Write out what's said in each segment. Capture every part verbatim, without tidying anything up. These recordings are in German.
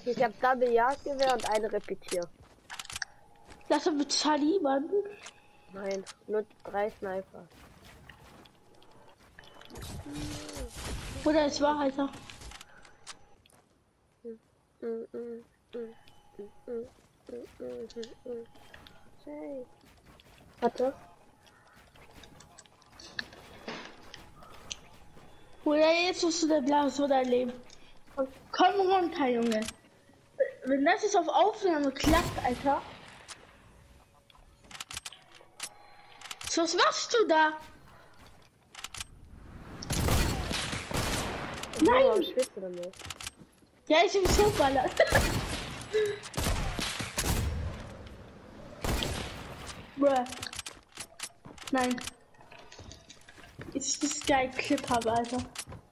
Ich hab Double Jagdgewehr und eine Repetier. Lass uns mit Charlie jemanden. Nein, nur drei Sniper. Oder es war Alter. Warte. Oder jetzt musst du der Blau so dein Leben. Komm runter, Junge. Wenn das jetzt auf Aufnahme klappt, Alter. So, was machst du da? Nein! Warum schwitzt du damit? Ja, ich bin so ballert. Bruh. Nein. Ist das geil Clip habe, Alter.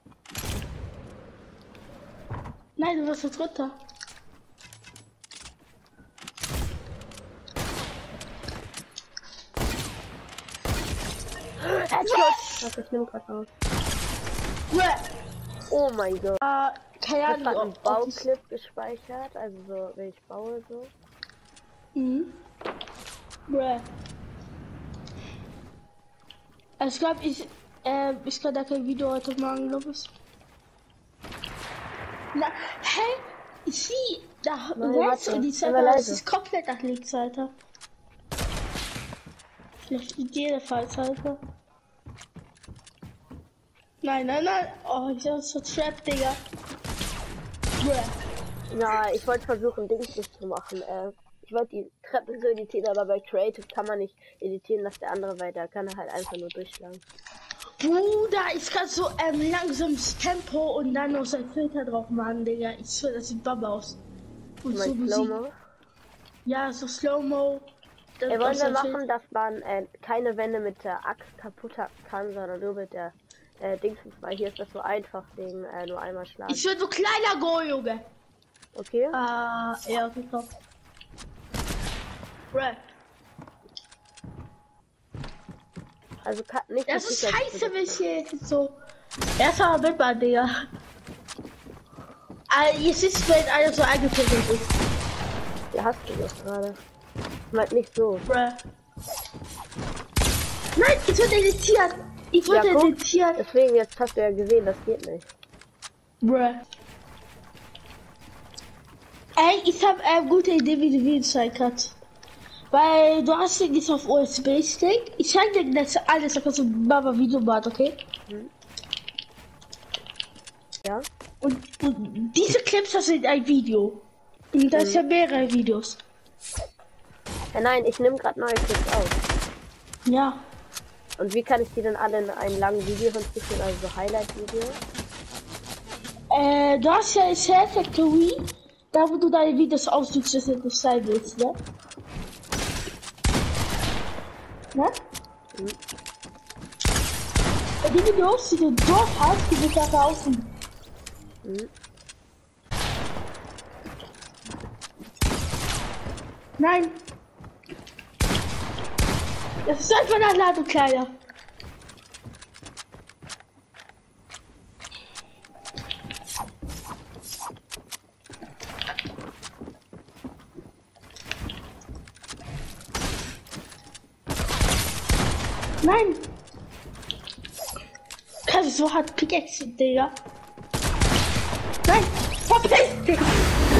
Nein, du wirst jetzt runter. Headshot! Ich nehme gerade aus. Oh mein Gott. Uh, keine Ich hab grad Ahnung, einen Bauclip gespeichert, also so, wenn ich baue so. Mhm. Bruh. Also ich glaube, ich, äh, ich kann da kein Video heute Morgen, glaube ich. Na, hä? Ich sieh, da rechts in die Seite, das ist komplett nach links, Alter. Vielleicht mit jeder Falls, Alter. Nein, nein, nein. Oh, ich hab so Trap, Digga. Bruh. Ja, ich wollte versuchen, Dings nicht zu machen. Äh, ich wollte die Treppen so editieren, aber bei Creative kann man nicht editieren, dass der andere weiter kann, er halt einfach nur durchschlagen. Bruder, ich kann so ähm, langsames Tempo und dann noch sein Filter drauf machen, Digga. Ich schwör, das sieht Baba aus. Und so Slow-Mo? Ja, so Slow-Mo. Wir wollen wir machen, dass man äh, keine Wände mit der Axt kaputt hacken kann, sondern nur mit der äh, Dingsens, weil hier ist das so einfach, wegen äh, nur einmal schlagen. Ich will so kleiner Go, Junge. Okay? Ah, uh, ja, okay, top. Bruh. Also kann nicht. Das ist scheiße, wenn ich hier jetzt so. Erstmal mit mal, Digga. Also, jetzt ist wenn alles so eingepinselt ist. Ja, hast du das gerade. Ich mein nicht so. Bruh. Nein, ich wurde editiert. Ich wurde ja, editiert. Deswegen, jetzt hast du ja gesehen, das geht nicht. Bruh. Ey, ich hab eine äh, gute Idee, wie du Video zeigen kannst. Weil du hast den jetzt auf U S B-Stick. Ich zeige dir das alles, da kannst du Baba Video machen, okay? Hm. Ja. Und, und diese Clips hast du in ein Video. Und das hm. ist ja mehrere Videos. Ja, nein, ich nehme gerade neue Clips auf. Ja. Und wie kann ich die dann alle in einem langen Video hinzufügen, also so Highlight-Video? Äh, du hast ja Share Factory, da wo du deine Videos aussuchst, dass du nicht sein willst, ne? Ne? Mhm. Die Videos, die du dort hast, die du da draußen. Mhm. Nein. Das ist einfach eine Ladung, Kleiner. Nein! Kannst du so hart Pickaxe, Digga? Nein! Verpiss dich!